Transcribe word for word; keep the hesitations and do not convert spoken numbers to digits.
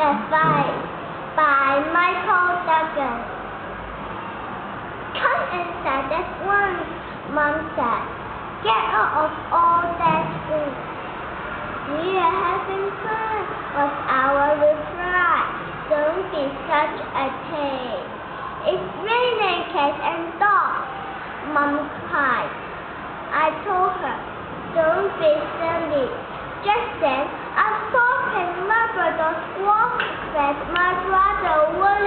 Advice by Michael Douglas. Come inside at once, Mom said. Get out of all that food. We are having fun, was our reply. Don't be such a pig. It's raining cats and dogs, Mom cried. I told her, don't be silly. Just then, a four-pin Labrador squawked that my brother would